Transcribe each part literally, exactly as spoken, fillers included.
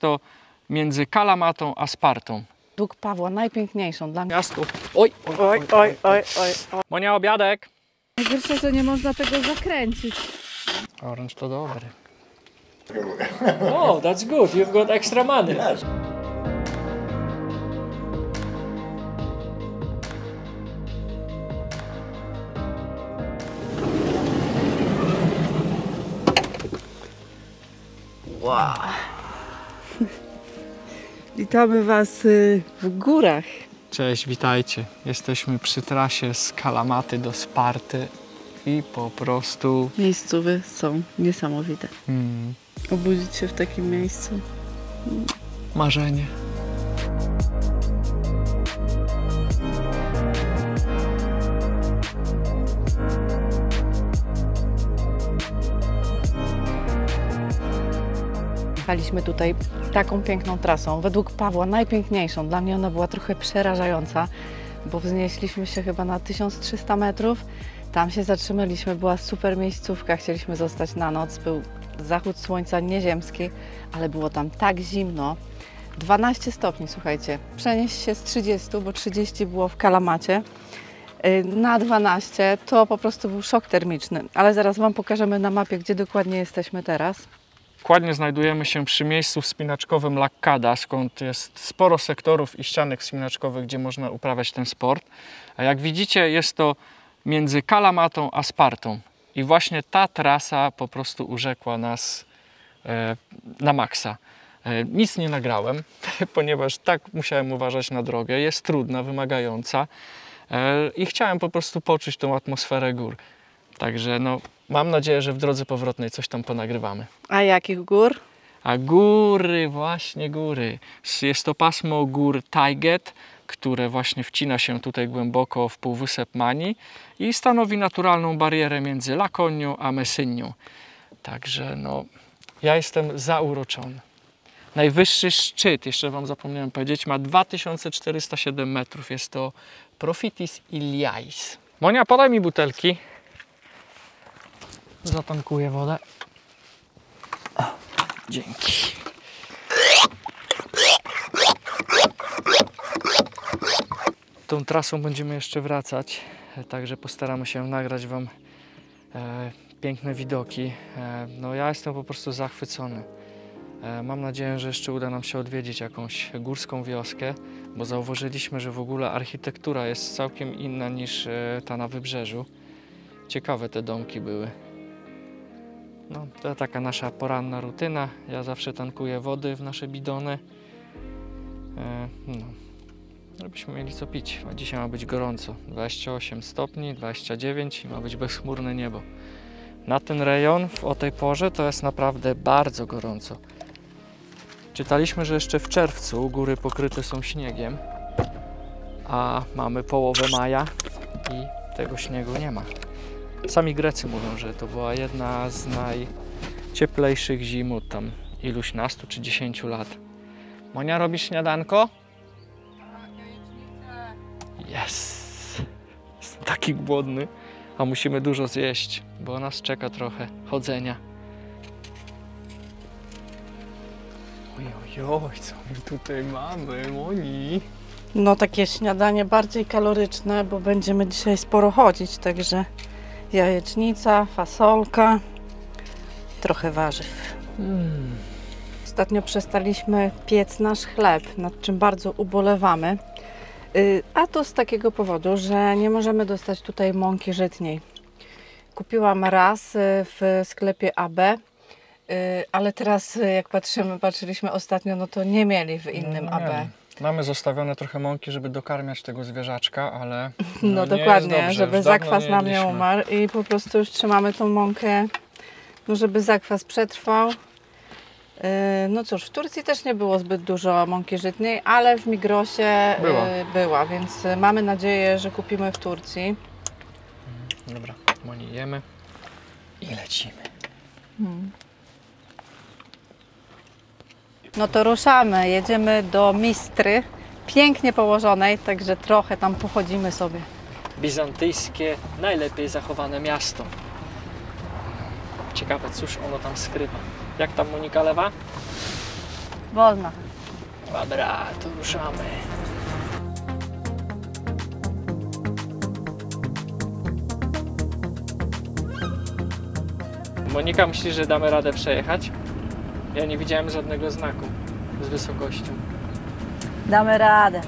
to między Kalamatą a Spartą. Według Pawła najpiękniejszą dla mnie. Miasto. Oj, oj, oj, oj, oj, oj, oj. Monia, obiadek. Najgorsze, że nie można tego zakręcić. Orange to dobry. Oh, that's good. You've got extra money. Yes. Wow. Witamy Was w górach. Cześć, witajcie. Jesteśmy przy trasie z Kalamaty do Sparty i po prostu... Miejscowe są niesamowite. Hmm, Obudzić się w takim miejscu. marzenie. Jechaliśmy tutaj taką piękną trasą, według Pawła najpiękniejszą. Dla mnie ona była trochę przerażająca, bo wznieśliśmy się chyba na tysiąc trzysta metrów. Tam się zatrzymaliśmy, była super miejscówka, chcieliśmy zostać na noc. Był zachód słońca nieziemski, ale było tam tak zimno. dwanaście stopni, słuchajcie. Przenieść się z trzydziestu, bo trzydzieści było w Kalamacie, na dwanaście, to po prostu był szok termiczny. Ale zaraz Wam pokażemy na mapie, gdzie dokładnie jesteśmy teraz. Dokładnie znajdujemy się przy miejscu wspinaczkowym Lakkada, skąd jest sporo sektorów i ścianek wspinaczkowych, gdzie można uprawiać ten sport. A jak widzicie, jest to między Kalamatą a Spartą. I właśnie ta trasa po prostu urzekła nas e, na maksa. E, nic nie nagrałem, ponieważ tak musiałem uważać na drogę. Jest trudna, wymagająca e, i chciałem po prostu poczuć tą atmosferę gór. Także no, mam nadzieję, że w drodze powrotnej coś tam ponagrywamy. A jakich gór? A góry, właśnie góry. Jest to pasmo gór Tayget, które właśnie wcina się tutaj głęboko w półwysep Mani i stanowi naturalną barierę między Lakonią a Messynią. Także no, ja jestem zauroczony. Najwyższy szczyt, jeszcze Wam zapomniałem powiedzieć, ma dwa tysiące czterysta siedem metrów. Jest to Prophytis Iliais. Monia, podaj mi butelki. Zatankuję wodę. O, dzięki. Tą trasą będziemy jeszcze wracać, także postaramy się nagrać Wam e, piękne widoki. E, no ja jestem po prostu zachwycony. E, mam nadzieję, że jeszcze uda nam się odwiedzić jakąś górską wioskę, bo zauważyliśmy, że w ogóle architektura jest całkiem inna niż e, ta na wybrzeżu. Ciekawe te domki były. No, to taka nasza poranna rutyna. Ja zawsze tankuję wody w nasze bidony. E, no, żebyśmy mieli co pić. A dzisiaj ma być gorąco. dwadzieścia osiem stopni, dwadzieścia dziewięć i ma być bezchmurne niebo. Na ten rejon w, o tej porze to jest naprawdę bardzo gorąco. Czytaliśmy, że jeszcze w czerwcu góry pokryte są śniegiem, a mamy połowę maja i tego śniegu nie ma. Sami Grecy mówią, że to była jedna z najcieplejszych zim od tam iluś nastu czy dziesięciu lat. Monia, robisz śniadanko? Jest! Jestem taki głodny, a musimy dużo zjeść, bo nas czeka trochę chodzenia. Oj, oj, oj, co my tutaj mamy, Moni? No takie śniadanie bardziej kaloryczne, bo będziemy dzisiaj sporo chodzić, także jajecznica, fasolka, trochę warzyw. Mm. Ostatnio przestaliśmy piec nasz chleb, nad czym bardzo ubolewamy. A to z takiego powodu, że nie możemy dostać tutaj mąki żytniej. Kupiłam raz w sklepie A B, ale teraz jak patrzymy, patrzyliśmy ostatnio, no to nie mieli w innym No, A B. Mamy zostawione trochę mąki, żeby dokarmiać tego zwierzaczka, ale No, no dokładnie, dobrze, żeby zakwas nam nie umarł i po prostu już trzymamy tą mąkę, no żeby zakwas przetrwał. No cóż, w Turcji też nie było zbyt dużo mąki żytniej, ale w Migrosie była, była więc mamy nadzieję, że kupimy w Turcji. Dobra, Moni, jemy i lecimy. Hmm. No to ruszamy, jedziemy do Mistry, pięknie położonej, także trochę tam pochodzimy sobie. Bizantyjskie, najlepiej zachowane miasto. Ciekawe, cóż ono tam skrywa. Jak tam, Monika, lewa? Wolno. Dobra, to ruszamy. Monika myśli, że damy radę przejechać? Ja nie widziałem żadnego znaku z wysokością. Damy radę.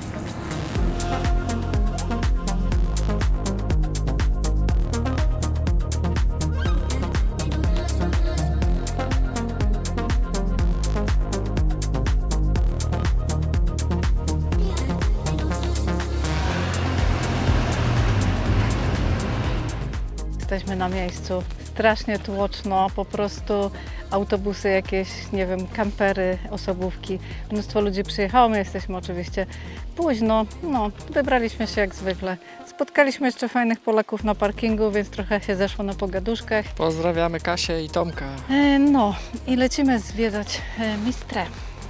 Jesteśmy na miejscu. Strasznie tłoczno, po prostu autobusy jakieś, nie wiem, kampery, osobówki. Mnóstwo ludzi przyjechało, my jesteśmy oczywiście późno. No, wybraliśmy się jak zwykle. Spotkaliśmy jeszcze fajnych Polaków na parkingu, więc trochę się zeszło na pogaduszkach. Pozdrawiamy Kasię i Tomka. E, no i lecimy zwiedzać e, Mistrę.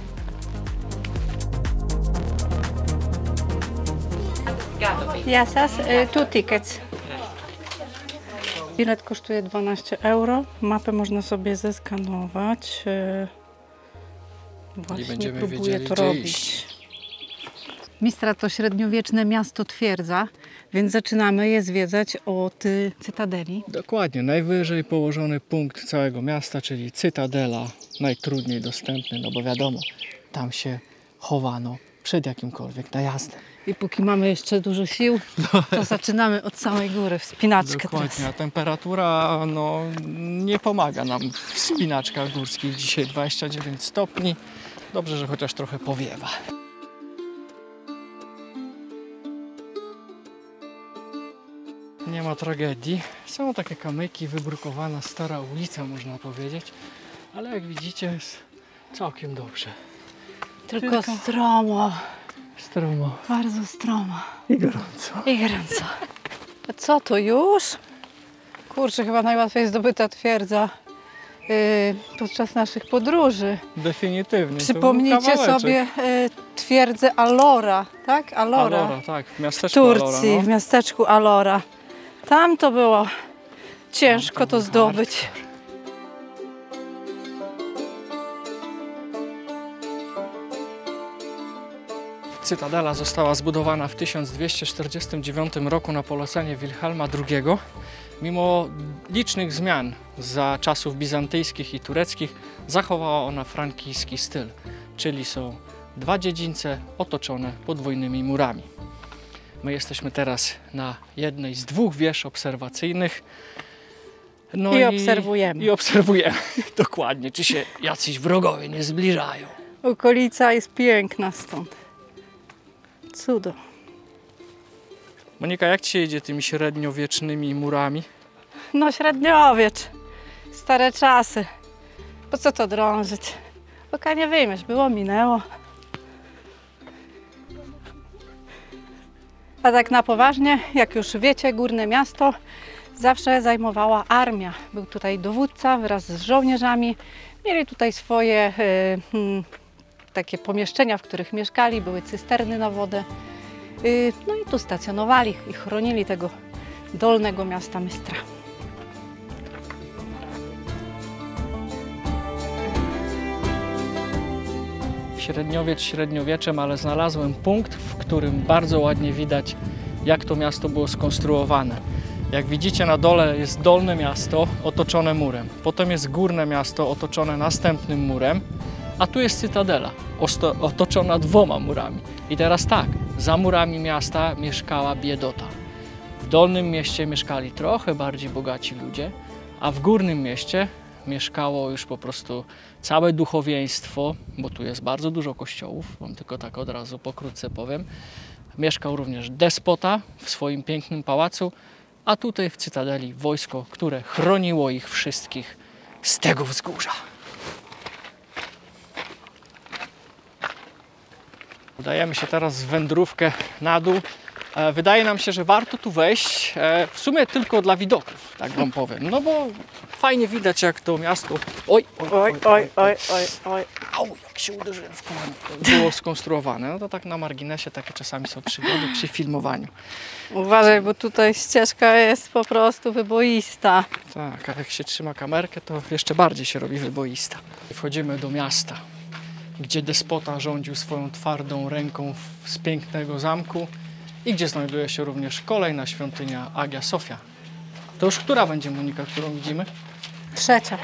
Jasas, e, two tickets. Bilet kosztuje dwanaście euro. Mapę można sobie zeskanować. E, Właśnie będziemy próbuję wiedzieli, to gdzie robić. iść. Mistra to średniowieczne miasto twierdza, więc zaczynamy je zwiedzać od y, Cytadeli. Dokładnie, najwyżej położony punkt całego miasta, czyli Cytadela, najtrudniej dostępny, no bo wiadomo, tam się chowano przed jakimkolwiek najazdem. I póki mamy jeszcze dużo sił, to zaczynamy od samej góry, wspinaczkę Dokładnie, teraz. a temperatura no, nie pomaga nam w wspinaczkach górskich. Dzisiaj dwadzieścia dziewięć stopni. Dobrze, że chociaż trochę powiewa. Nie ma tragedii. Są takie kamyki, wybrukowana stara ulica, można powiedzieć. Ale jak widzicie, jest całkiem dobrze. Tylko, Tylko- stromo, Stromo bardzo stromo i gorąco. i gorąco. A co to już? Kurczę, chyba najłatwiej zdobyta twierdza yy, podczas naszych podróży. Definitywnie. to był Przypomnijcie kawałeczek. sobie y, twierdzę Alora, tak? Alora. Alora, tak, w W miasteczku Turcji, Alora, no. w miasteczku Alora. Tam to było ciężko Tam to to był zdobyć. Cytadela została zbudowana w tysiąc dwieście czterdziestym dziewiątym roku na polecenie Wilhelma drugiego. Mimo licznych zmian za czasów bizantyjskich i tureckich zachowała ona frankijski styl, czyli są dwa dziedzińce otoczone podwójnymi murami. My jesteśmy teraz na jednej z dwóch wież obserwacyjnych. No I obserwujemy. I obserwujemy dokładnie, czy się jacyś wrogowie nie zbliżają. Okolica jest piękna stąd. Cudo. Monika, jak ci się jedzie tymi średniowiecznymi murami? No średniowiecz. Stare czasy. Po co to drążyć? Oka nie wyjmiesz, było, minęło. A tak na poważnie, jak już wiecie, górne miasto zawsze zajmowała armia. Był tutaj dowódca wraz z żołnierzami. Mieli tutaj swoje y, mm, takie pomieszczenia, w których mieszkali, były cysterny na wodę. Y, no i tu stacjonowali i chronili tego dolnego miasta Mystra. Średniowiecz średniowieczem, ale znalazłem punkt, w którym bardzo ładnie widać, jak to miasto było skonstruowane. Jak widzicie, na dole jest dolne miasto otoczone murem, potem jest górne miasto otoczone następnym murem, a tu jest Cytadela osto- otoczona dwoma murami. I teraz tak, za murami miasta mieszkała biedota. W dolnym mieście mieszkali trochę bardziej bogaci ludzie, a w górnym mieście mieszkało już po prostu całe duchowieństwo, bo tu jest bardzo dużo kościołów, wam tylko tak od razu pokrótce powiem. Mieszkał również despota w swoim pięknym pałacu, a tutaj w Cytadeli wojsko, które chroniło ich wszystkich z tego wzgórza. Udajemy się teraz w wędrówkę na dół. E, Wydaje nam się, że warto tu wejść, e, w sumie tylko dla widoków, tak wam powiem. No bo fajnie widać, jak to miasto... Oj, oj, Oj, oj, oj, oj, oj. Au, jak się uderzyłem w kolano. Było skonstruowane. No to tak na marginesie takie czasami są przygody przy filmowaniu. Uważaj, bo tutaj ścieżka jest po prostu wyboista. Tak, a jak się trzyma kamerkę, to jeszcze bardziej się robi wyboista. Wchodzimy do miasta. gdzie despota rządził swoją twardą ręką w- z pięknego zamku i gdzie znajduje się również kolejna świątynia Hagia Sophia. To już która będzie, Monika, którą widzimy? Trzecia.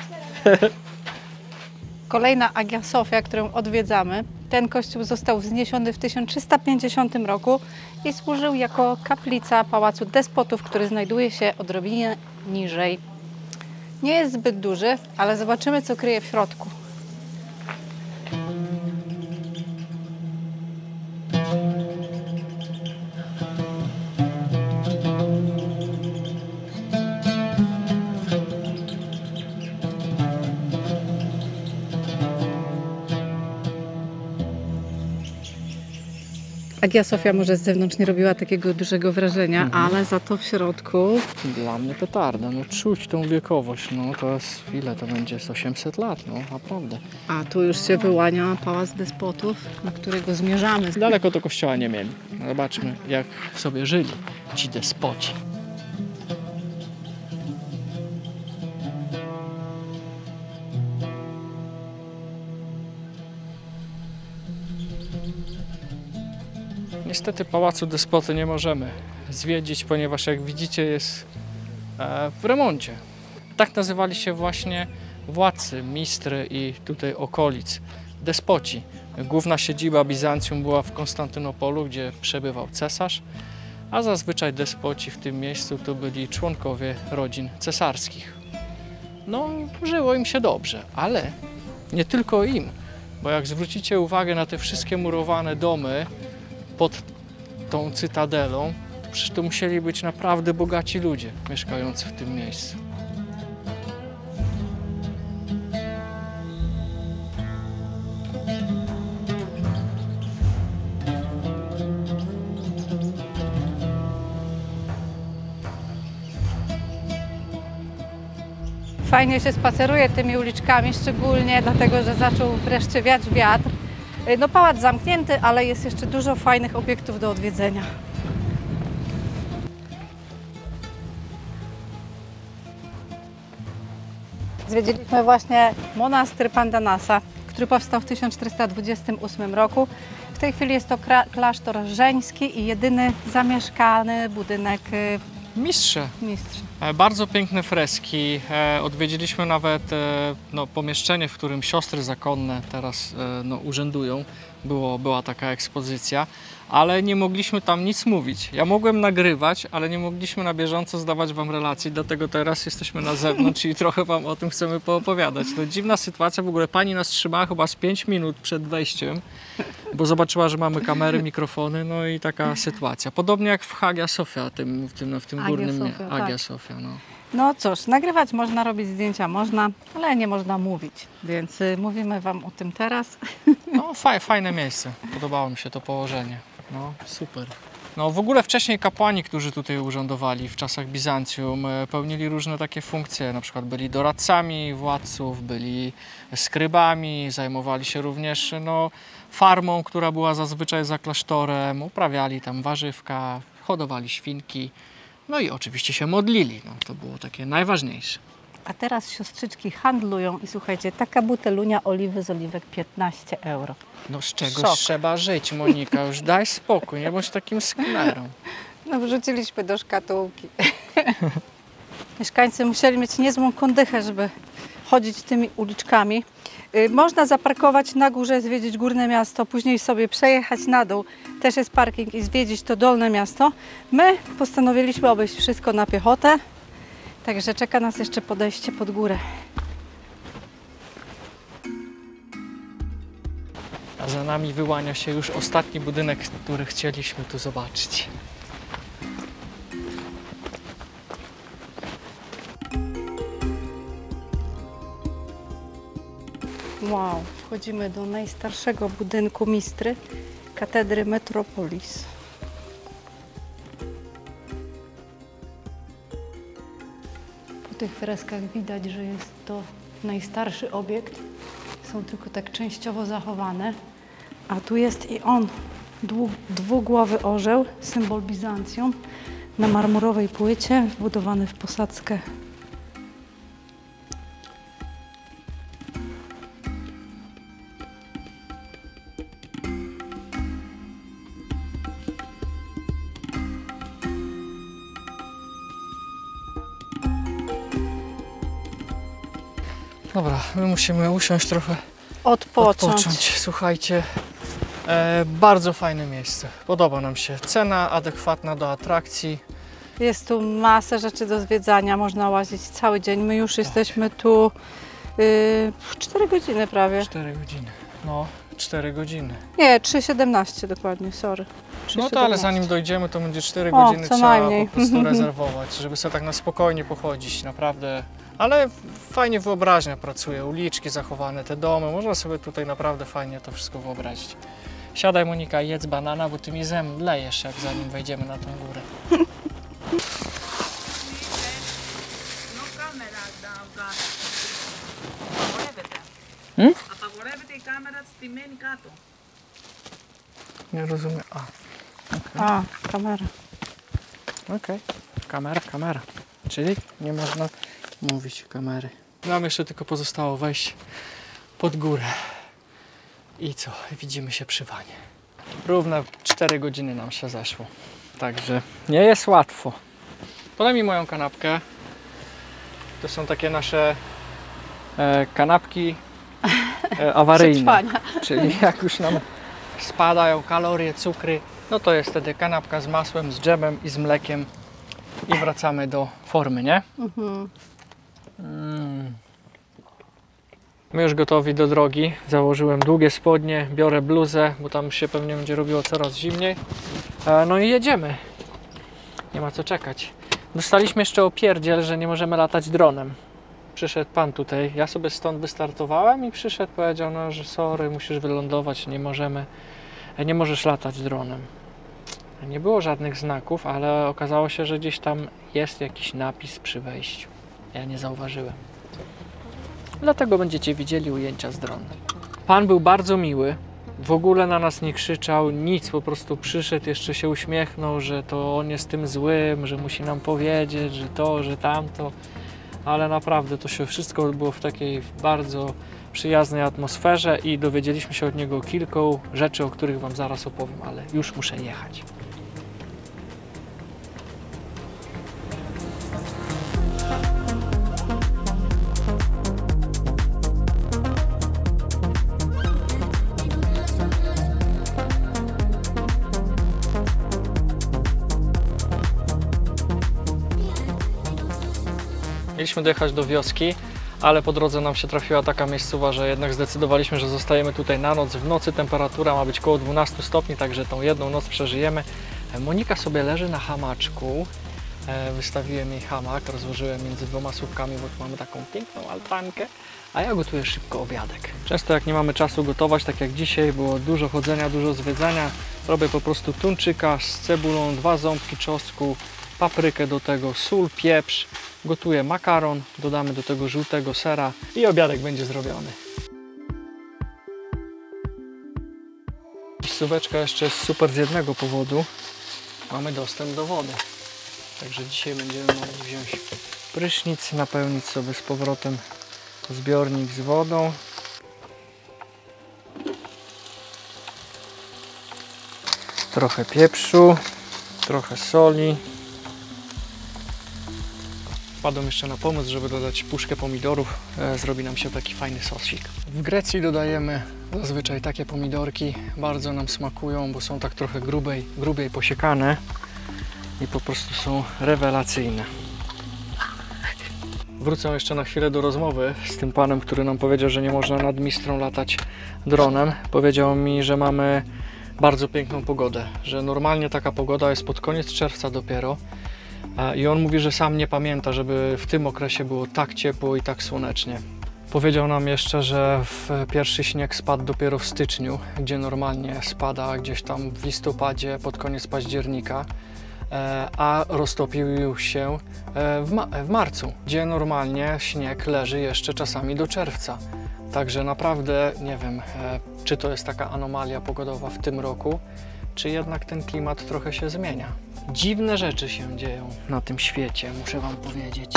Kolejna Hagia Sophia, którą odwiedzamy. Ten kościół został wzniesiony w tysiąc trzysta pięćdziesiątym roku i służył jako kaplica Pałacu Despotów, który znajduje się odrobinę niżej. Nie jest zbyt duży, ale zobaczymy, co kryje w środku. Hagia Sophia może z zewnątrz nie robiła takiego dużego wrażenia, Mhm. ale za to w środku Dla mnie petarda, no czuć tą wiekowość, no to jest, ile to będzie, z osiemset lat, no naprawdę. A tu już się wyłania Pałac Despotów, na którego zmierzamy. Daleko do kościoła nie mieli. Zobaczmy, jak sobie żyli ci despoci. Niestety Pałacu Despoty nie możemy zwiedzić, ponieważ jak widzicie jest e, w remoncie. Tak nazywali się właśnie władcy, mistry i tutaj okolic, despoci. Główna siedziba Bizancjum była w Konstantynopolu, gdzie przebywał cesarz, a zazwyczaj despoci w tym miejscu to byli członkowie rodzin cesarskich. No, żyło im się dobrze, ale nie tylko im, bo jak zwrócicie uwagę na te wszystkie murowane domy pod tą cytadelą, to przecież to musieli być naprawdę bogaci ludzie mieszkający w tym miejscu. Fajnie się spaceruje tymi uliczkami, szczególnie dlatego, że zaczął wreszcie wiać wiatr. No pałac zamknięty, ale jest jeszcze dużo fajnych obiektów do odwiedzenia. Zwiedziliśmy właśnie monastyr Pandanasa, który powstał w tysiąc czterysta dwudziestym ósmym roku. W tej chwili jest to klasztor żeński i jedyny zamieszkany budynek Mistrze, mistrza. e, bardzo piękne freski. E, Odwiedziliśmy nawet e, no, pomieszczenie, w którym siostry zakonne teraz e, no, urzędują. Było, była taka ekspozycja, ale nie mogliśmy tam nic mówić. Ja mogłem nagrywać, ale nie mogliśmy na bieżąco zdawać Wam relacji, dlatego teraz jesteśmy na zewnątrz i trochę Wam o tym chcemy poopowiadać. No, dziwna sytuacja, w ogóle pani nas trzymała chyba z pięć minut przed wejściem, bo zobaczyła, że mamy kamery, mikrofony, no i taka sytuacja. Podobnie jak w Hagia Sophia, tym, w tym, w tym Hagia górnym mie- Sophia, Hagia tak. Sophia, no. No cóż, nagrywać można, robić zdjęcia można, ale nie można mówić, więc y, mówimy Wam o tym teraz. No, faj, fajne miejsce. Podobało mi się to położenie. No, super. No, w ogóle wcześniej kapłani, którzy tutaj urzędowali w czasach Bizancjum, e, pełnili różne takie funkcje. Na przykład byli doradcami władców, byli skrybami, zajmowali się również no, farmą, która była zazwyczaj za klasztorem, uprawiali tam warzywka, hodowali świnki. No i oczywiście się modlili. No, to było takie najważniejsze. A teraz siostrzyczki handlują i słuchajcie, taka butelunia oliwy z oliwek piętnaście euro. No z czegoś Szok. trzeba żyć, Monika. Już daj spokój, nie bądź takim sknerą. No wrzuciliśmy do szkatułki. Mieszkańcy musieli mieć niezłą kondychę, żeby chodzić tymi uliczkami. Y, Można zaparkować na górze, zwiedzić Górne Miasto, później sobie przejechać na dół. Też jest parking i zwiedzić to Dolne Miasto. My postanowiliśmy obejść wszystko na piechotę, także czeka nas jeszcze podejście pod górę. A za nami wyłania się już ostatni budynek, który chcieliśmy tu zobaczyć. Wow, wchodzimy do najstarszego budynku Mistry, katedry Metropolis. Po tych freskach widać, że jest to najstarszy obiekt. Są tylko tak częściowo zachowane. A tu jest i on, dwu- dwugłowy orzeł, symbol Bizancjum, na marmurowej płycie, wbudowany w posadzkę. Dobra, my musimy usiąść trochę, Odpocząć. odpocząć. Słuchajcie, e, bardzo fajne miejsce. Podoba nam się. Cena adekwatna do atrakcji. Jest tu masę rzeczy do zwiedzania, można łazić cały dzień. My już jesteśmy tu yy, cztery godziny prawie. cztery godziny. No, cztery godziny. Nie, trzy siedemnaście dokładnie, sorry. No to ale zanim dojdziemy, to będzie cztery O, godziny, co trzeba najmniej. po prostu rezerwować, żeby sobie tak na spokojnie pochodzić, naprawdę. Ale fajnie wyobraźnia pracuje, uliczki zachowane, te domy, można sobie tutaj naprawdę fajnie to wszystko wyobrazić. Siadaj Monika, jedz banana, bo ty mi zemdlejesz, jak zanim wejdziemy na tą górę. Hmm? Nie rozumiem. A, A, kamera. okej. Okay. Kamera, kamera. Czyli nie można mówić kamery. Nam jeszcze tylko pozostało wejść pod górę. I co? Widzimy się przy wanie. Równe cztery godziny nam się zeszło. Także nie jest łatwo. Podaj mi moją kanapkę. To są takie nasze e, kanapki e, awaryjne. Przetrwania. Czyli jak już nam spadają kalorie, cukry, no to jest wtedy kanapka z masłem, z dżemem i z mlekiem i wracamy do formy, nie? Mhm. Mm. My już gotowi do drogi. Założyłem długie spodnie, biorę bluzę, bo tam się pewnie będzie robiło coraz zimniej. E, no i jedziemy. Nie ma co czekać. Dostaliśmy jeszcze opierdziel, że nie możemy latać dronem. Przyszedł pan tutaj, ja sobie stąd wystartowałem i przyszedł, powiedział, no, że sorry, musisz wylądować, nie możemy, nie możesz latać dronem. Nie było żadnych znaków, ale okazało się, że gdzieś tam jest jakiś napis przy wejściu. Ja nie zauważyłem. Dlatego będziecie widzieli ujęcia z drona. Pan był bardzo miły, w ogóle na nas nie krzyczał, nic, po prostu przyszedł, jeszcze się uśmiechnął, że to on jest tym złym, że musi nam powiedzieć, że to, że tamto. Ale naprawdę to się wszystko było w takiej bardzo przyjaznej atmosferze i dowiedzieliśmy się od niego kilku rzeczy, o których Wam zaraz opowiem, ale już muszę jechać. Mieliśmy dojechać do wioski, ale po drodze nam się trafiła taka miejscowa, że jednak zdecydowaliśmy, że zostajemy tutaj na noc. W nocy temperatura ma być około dwunastu stopni, także tą jedną noc przeżyjemy. Monika sobie leży na hamaczku. Wystawiłem jej hamak, rozłożyłem między dwoma słupkami, bo tu mamy taką piękną altankę, a ja gotuję szybko obiadek. Często jak nie mamy czasu gotować, tak jak dzisiaj, było dużo chodzenia, dużo zwiedzania, robię po prostu tuńczyka z cebulą, dwa ząbki czosnku, paprykę do tego, sól, pieprz, gotuję makaron, dodamy do tego żółtego sera i obiadek będzie zrobiony. Miejscóweczka jeszcze jest super z jednego powodu, mamy dostęp do wody. Także dzisiaj będziemy mogli wziąć prysznic, napełnić sobie z powrotem zbiornik z wodą. Trochę pieprzu, trochę soli. Wpadłem jeszcze na pomysł, żeby dodać puszkę pomidorów. E, zrobi nam się taki fajny sosik. W Grecji dodajemy zazwyczaj takie pomidorki. Bardzo nam smakują, bo są tak trochę grubej, grubiej posiekane. I po prostu są rewelacyjne. Wrócę jeszcze na chwilę do rozmowy z tym panem, który nam powiedział, że nie można nad Mistrą latać dronem. Powiedział mi, że mamy bardzo piękną pogodę, że normalnie taka pogoda jest pod koniec czerwca dopiero. I on mówi, że sam nie pamięta, żeby w tym okresie było tak ciepło i tak słonecznie. Powiedział nam jeszcze, że w pierwszy śnieg spadł dopiero w styczniu, gdzie normalnie spada gdzieś tam w listopadzie, pod koniec października. A roztopił się w, ma w marcu, gdzie normalnie śnieg leży jeszcze czasami do czerwca. Także naprawdę nie wiem, czy to jest taka anomalia pogodowa w tym roku, czy jednak ten klimat trochę się zmienia. Dziwne rzeczy się dzieją na tym świecie, muszę Wam powiedzieć.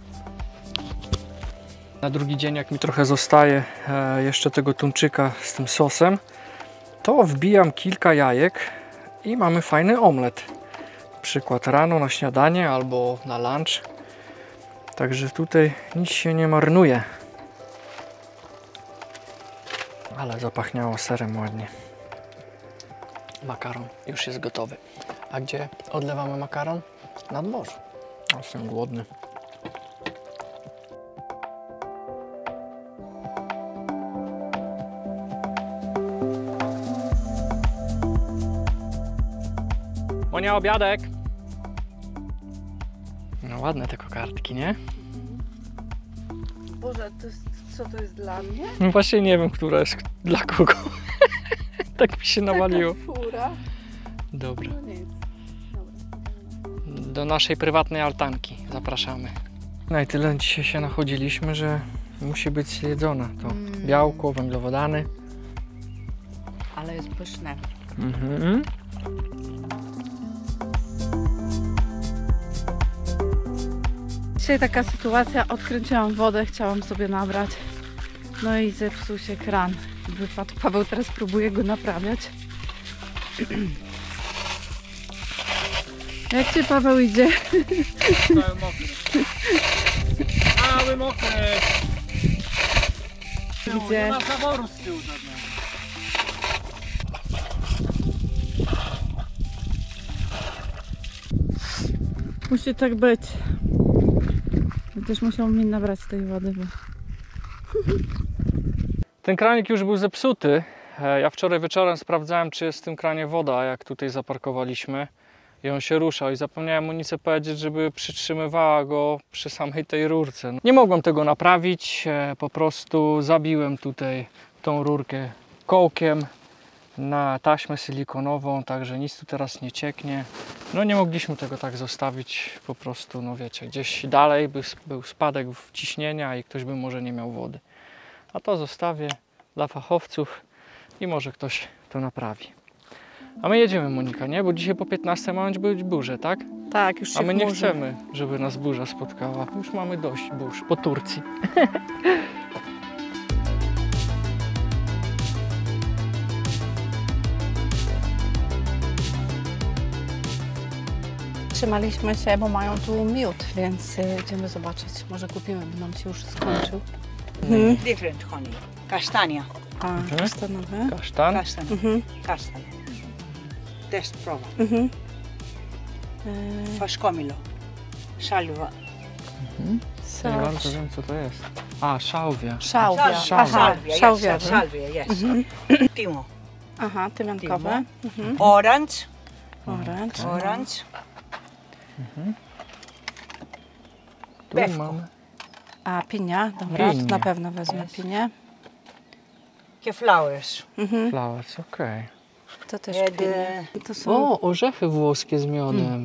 Na drugi dzień, jak mi trochę zostaje jeszcze tego tuńczyka z tym sosem, to wbijam kilka jajek i mamy fajny omlet. Przykład rano na śniadanie albo na lunch. Także tutaj nic się nie marnuje. Ale zapachniało serem ładnie. Makaron już jest gotowy. A gdzie odlewamy makaron? Na dworzu. Jestem głodny. Monia, obiadek! No ładne te kokardki, nie? Boże, to jest, co to jest dla mnie? No właśnie nie wiem, która jest dla kogo. Tak mi się nawaliło. Taka fura. Dobra. No nic. Dobra. Do naszej prywatnej altanki zapraszamy. No i tyle dzisiaj się nachodziliśmy, że musi być zjedzona. To Mm. białko, węglowodany. Ale jest pyszne. Mhm. Dzisiaj taka sytuacja, odkręciłam wodę, chciałam sobie nabrać. No i zepsuł się kran. Wypadł. Paweł teraz próbuje go naprawiać. Jak Ci, Paweł, idzie? Cały mokry. Cały mokry. Gdzie? Nie ma zaworu z tyłu żadnego. Musi tak być. Też musiał mi nabrać tej wody, bo... Ten kranik już był zepsuty. E, Ja wczoraj wieczorem sprawdzałem, czy jest w tym kranie woda, jak tutaj zaparkowaliśmy. I on się ruszał i zapomniałem Monice powiedzieć, żeby przytrzymywała go przy samej tej rurce. Nie mogłem tego naprawić, e, po prostu zabiłem tutaj tą rurkę kołkiem na taśmę silikonową, także nic tu teraz nie cieknie. No nie mogliśmy tego tak zostawić, po prostu, no wiecie, gdzieś dalej by był spadek ciśnienia i ktoś by może nie miał wody. A to zostawię dla fachowców i może ktoś to naprawi. A my jedziemy, Monika, nie? Bo dzisiaj po piętnastej ma być burze, tak? Tak, już się A my nie chmurzy. chcemy, żeby nas burza spotkała. Już mamy dość burz po Turcji. Trzymaliśmy się, bo mają tu miód, więc y, idziemy zobaczyć. Może kupimy, bo nam się już skończył. Mhm. Different honey. Kastania. A, kasztanowe. Kasztan. Kastania. Mhm. Kastania. Test prova. Mhm. E, Fascomilo. Salva. Nie bardzo wiem, co to jest. A, szałwia. Szałwia. Szałwia. Aha, Salvia. szałwia. Yes. Salvia. Yes. Timo. Aha, tymiankowe. Mhm. Orange. Orange. Orange. Tu Pewko. mamy. A, pinia. Dobra, Pinie. na pewno wezmę pinię. Que flowers. Mhm. Flowers, okej. To też And, pinie. uh, To są... O, orzechy włoskie z miodem.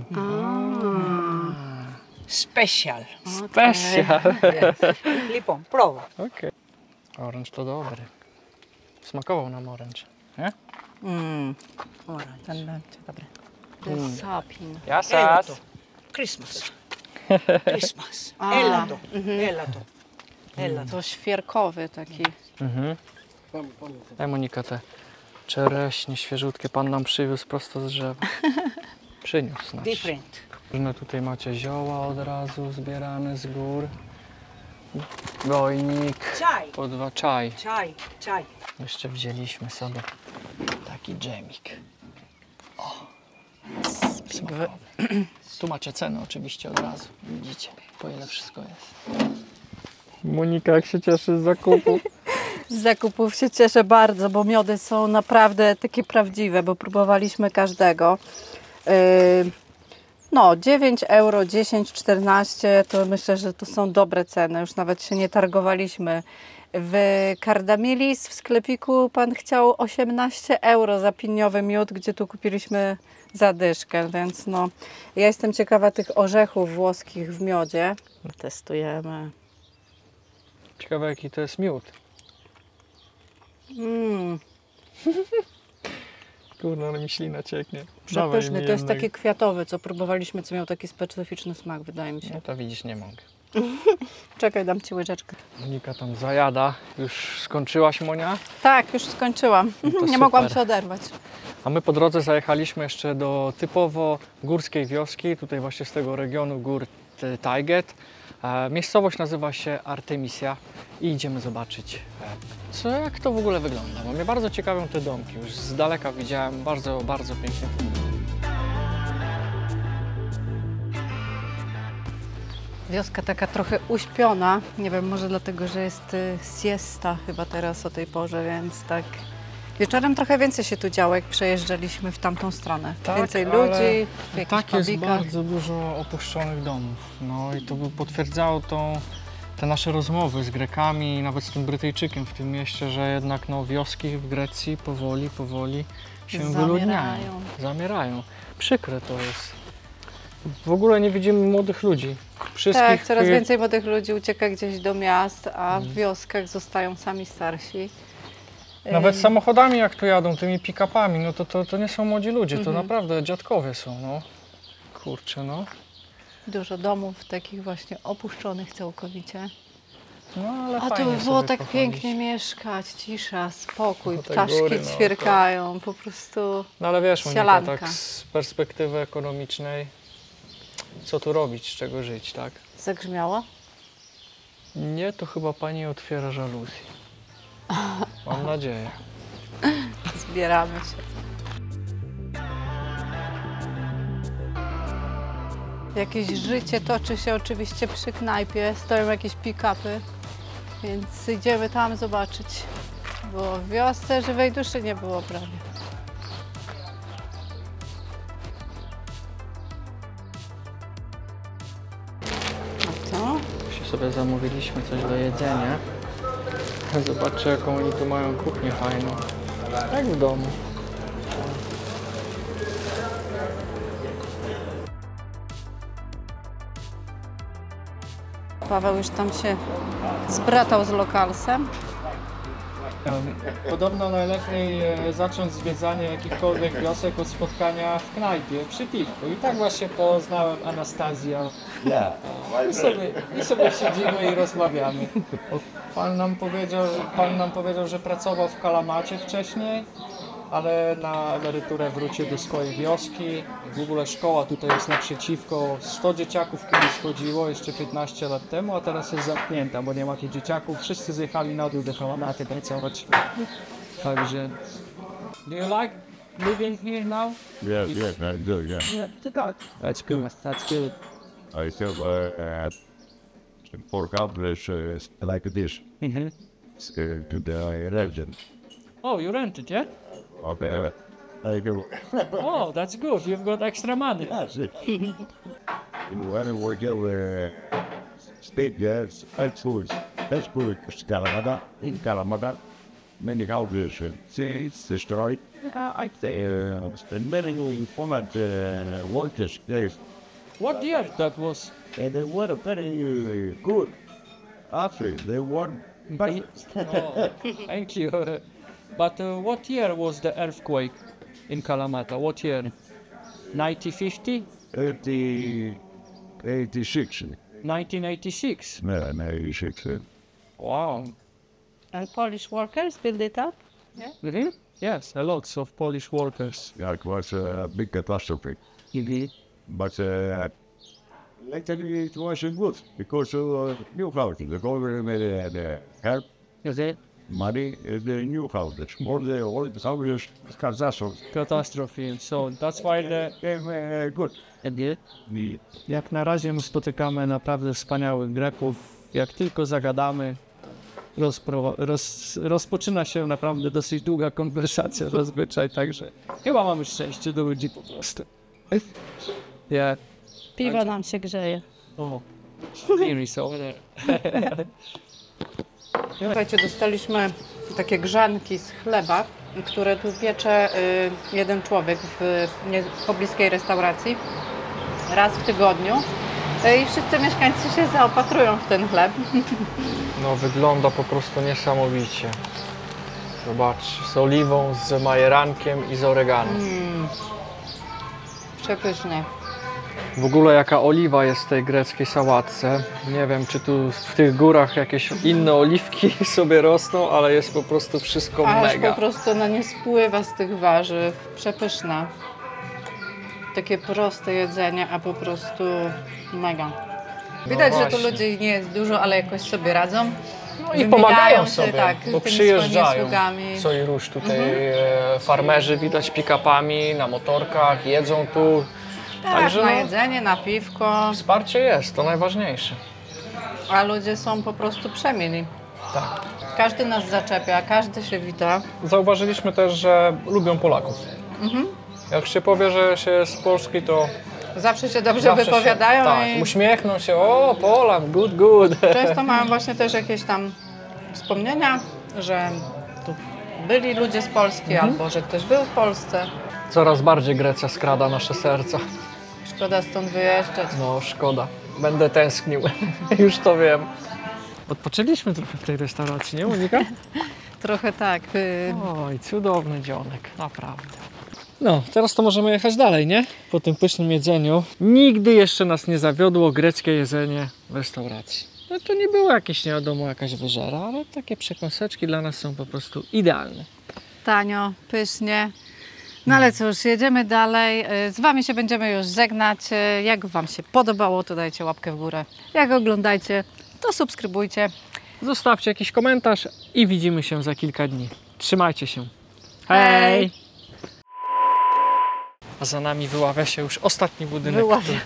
special. Special. Yes. Lipon. Prova. Okej. Oranż to dobry. Smakował nam oranż. Nie? Mm, Orange. ten będzie dobry. To jest sapin. Elato. Christmas. Christmas. A. Elato. Elato. Elato. To świerkowy taki. Mhm. Daj Monika te czereśnie świeżutkie. Pan nam przywiózł prosto z drzewa. Przyniósł znaczy. Different. Różne tutaj macie zioła od razu zbierane z gór. Gojnik. Chai. Po dwa czaj. Chai. Chai. Jeszcze wzięliśmy sobie taki dżemik. O! Smakowy. Tu macie cenę oczywiście od razu. Widzicie, po ile wszystko jest. Monika jak się cieszy z zakupu. Z zakupów się cieszę bardzo, bo miody są naprawdę takie prawdziwe, bo próbowaliśmy każdego. Yy, no, dziewięć euro, dziesięć, czternaście, to myślę, że to są dobre ceny. Już nawet się nie targowaliśmy. W Kardamilis w sklepiku pan chciał osiemnaście euro za piniowy miód, gdzie tu kupiliśmy za dyszkę, więc no, ja jestem ciekawa tych orzechów włoskich w miodzie. Testujemy. Ciekawe jaki to jest miód. Mm. Kurde, ale mi ślina cieknie. Przepyszny, mi to jest jednego. taki kwiatowy, co próbowaliśmy, co miał taki specyficzny smak, wydaje mi się. No to widzisz, nie mogę. Czekaj, dam Ci łyżeczkę. Monika tam zajada. Już skończyłaś, Monia? Tak, już skończyłam. No to Nie mogłam super. się oderwać. A my po drodze zajechaliśmy jeszcze do typowo górskiej wioski, tutaj właśnie z tego regionu gór Tajget. Miejscowość nazywa się Artemisia i idziemy zobaczyć, co, jak to w ogóle wygląda. Bo mnie bardzo ciekawią te domki, już z daleka widziałem, bardzo, bardzo pięknie. Wioska taka trochę uśpiona, nie wiem, może dlatego, że jest y, siesta chyba teraz o tej porze, więc tak wieczorem trochę więcej się tu działo, jak przejeżdżaliśmy w tamtą stronę. Tak, więcej ale ludzi, w jakichś tak jest fabrykach. bardzo dużo opuszczonych domów. No i to by potwierdzało tą, te nasze rozmowy z Grekami, nawet z tym Brytyjczykiem w tym mieście, że jednak no, wioski w Grecji powoli, powoli się Zamierają. wyludniają. Zamierają. Przykre to jest. W ogóle nie widzimy młodych ludzi. Wszystkich Tak, coraz więcej młodych ludzi ucieka gdzieś do miast, a w wioskach zostają sami starsi. Nawet Ym, samochodami jak tu jadą, tymi pick-upami, no to, to, to nie są młodzi ludzie, to Mhm. naprawdę dziadkowie są, no. Kurczę, no. Dużo domów takich właśnie opuszczonych całkowicie. No ale A tu fajnie by było sobie tak pochodzić. pięknie mieszkać, cisza, spokój, No te ptaszki góry, no, ćwierkają, po prostu. No ale wiesz, Monika, Sielanka. tak z perspektywy ekonomicznej, co tu robić, z czego żyć, tak? Zagrzmiało? Nie, to chyba pani otwiera żaluzję. Mam nadzieję. Zbieramy się. Jakieś życie toczy się oczywiście przy knajpie, stoją jakieś pick-upy, więc idziemy tam zobaczyć, bo w wiosce żywej duszy nie było prawie. A co? Się sobie zamówiliśmy coś do jedzenia. Zobaczcie, jaką oni tu mają kuchnię fajną. Jak w domu. Paweł już tam się zbratał z lokalsem. Podobno najlepiej e, zacząć zwiedzanie jakichkolwiek wiosek od spotkania w knajpie przy piwku. I tak właśnie poznałem Anastazję. Yeah. I sobie, I sobie siedzimy i rozmawiamy. Pan nam powiedział, pan nam powiedział, że pracował w Kalamacie wcześniej, ale na emeryturę wrócił do swojej wioski. W ogóle szkoła tutaj jest naprzeciwko. sto dzieciaków kiedyś chodziło jeszcze piętnaście lat temu, a teraz jest zamknięta, bo nie ma tych dzieciaków. Wszyscy zjechali na dół do Kalamaty pracować. Także... Do you like living here now? Yes, yes, I do, yeah. That's good. That's good. I still, uh, uh, for couples, uh, like this, Mm-hmm. uh, to the legend. Oh, you rented, yeah? Okay. I do. Oh, that's good. You've got extra money. That's it. When I work at the state gas, that's food. That's food. Kalamata, in Kalamata, many houses, uh, see, it's destroyed. Uh, I say, uh, and many format uh, workers there. What year that was? And they were very uh, good. After they won, but Oh, thank you. But uh, what year was the earthquake in Kalamata? What year? nineteen fifty? eighty, eighty-six. nineteen eighty-six? No, no, eighty-six. uh, Wow. And Polish workers build it up? Really? Yes, a lot of Polish workers. Yeah, it was a big catastrophe. But uh, later it wasn't good because uh, new houses. The government had uh, help, Is it? money in the new houses. All the old houses, catastrophe. Catastrophe. So that's why the... Came uh, good. The... The, Jak na razie my spotykamy naprawdę wspaniałych Greków. Jak tylko zagadamy, rozpro... roz... rozpoczyna się naprawdę dosyć długa konwersacja zazwyczaj, także chyba mamy szczęście do ludzi po prostu. Yeah. Piwo nam się grzeje. Oh, here is over there. Słuchajcie, dostaliśmy takie grzanki z chleba, które tu piecze y, jeden człowiek w nie, pobliskiej restauracji raz w tygodniu. Y, I wszyscy mieszkańcy się zaopatrują w ten chleb. No wygląda po prostu niesamowicie. Zobacz, z oliwą, z majerankiem i z oreganem. Przepysznie. W ogóle jaka oliwa jest w tej greckiej sałatce. Nie wiem, czy tu w tych górach jakieś inne oliwki sobie rosną, ale jest po prostu wszystko Aż mega. po prostu ona nie spływa z tych warzyw. Przepyszna. Takie proste jedzenie, a po prostu mega. Widać, że tu właśnie. ludzi nie jest dużo, ale jakoś sobie radzą. No i Wymieniają pomagają się, sobie, tak, bo tymi swoimi przyjeżdżają sługami. co i róż tutaj e, farmerzy, widać pick-upami na motorkach, jedzą tu. Tak, Także na no, jedzenie, na piwko, wsparcie jest, to najważniejsze. a ludzie są po prostu przemili. Tak. Każdy nas zaczepia, każdy się wita. Zauważyliśmy też, że lubią Polaków. Mhm. Jak się powie, że się jest z Polski, to Zawsze się dobrze zawsze wypowiadają się, tak, i uśmiechną się, o Poland, good, good. często mają właśnie też jakieś tam wspomnienia, że tu byli ludzie z Polski Mhm. albo że ktoś był w Polsce. Coraz bardziej Grecja skrada nasze serca. Szkoda stąd wyjeżdżać. No szkoda, będę tęsknił, już to wiem. Odpoczęliśmy trochę w tej restauracji, nie Monika? Trochę tak. y, Oj, cudowny dzionek, naprawdę. No, teraz to możemy jechać dalej, nie? Po tym pysznym jedzeniu. Nigdy jeszcze nas nie zawiodło greckie jedzenie w restauracji. No to nie było jakieś, nie wiadomo, jakaś wyżera, ale takie przekąseczki dla nas są po prostu idealne. Tanio, pysznie. No ale cóż, jedziemy dalej. Y, Z Wami się będziemy już żegnać. Y, Jak Wam się podobało, to dajcie łapkę w górę. Jak oglądajcie, to subskrybujcie. Zostawcie jakiś komentarz i widzimy się za kilka dni. Trzymajcie się. Hej! A za nami wyławia się już ostatni budynek. Wyławia. który-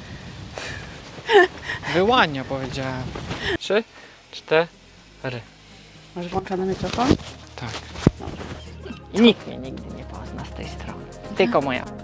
Wyłania, powiedziałem. Trzy, cztery. Masz włączony mikrofon? Tak. I nikt mnie nigdy nie pozna z tej strony. Tylko moja